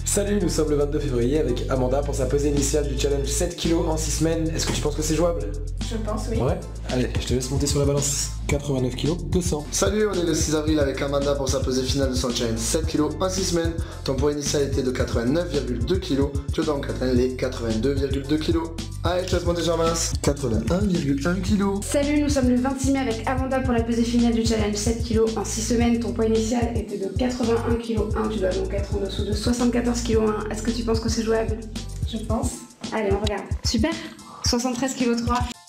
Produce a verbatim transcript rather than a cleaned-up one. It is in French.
Salut, nous sommes le vingt-deux février avec Amanda pour sa pesée initiale du challenge sept kilos en six semaines. Est-ce que tu penses que c'est jouable? Je pense, oui. Ouais. Allez, je te laisse monter sur la balance. quatre-vingt-neuf kilos, deux cents. Salut, on est le six avril avec Amanda pour sa pesée finale de son challenge sept kilos en six semaines. Ton poids initial était de quatre-vingt-neuf virgule deux kilos. Tu dois donc atteindre les quatre-vingt-deux virgule deux kilos. Allez, je te laisse monter sur la balance. quatre-vingt-un virgule un kilos. Salut, nous sommes le vingt-six mai avec Amanda pour la pesée finale du challenge sept kilos en six semaines. Ton poids initial était de quatre-vingt-un virgule un kilos. Tu dois donc être en dessous de soixante-quatorze virgule un kilos. Est-ce que tu penses que c'est jouable? Je pense. Allez, on regarde. Super. soixante-treize virgule trois kilos.